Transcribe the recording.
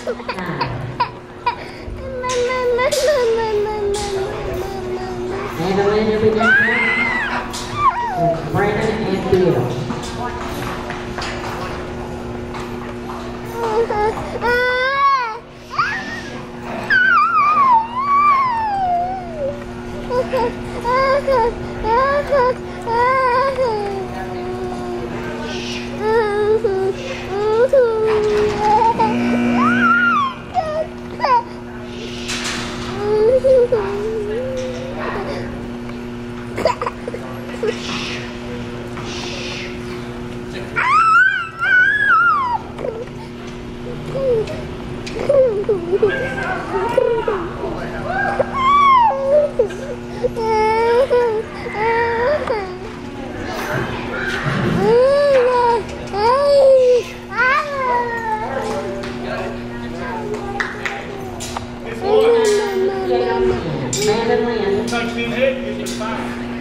And Elena will be next. Brandon and Bill. Touch his head, you can find.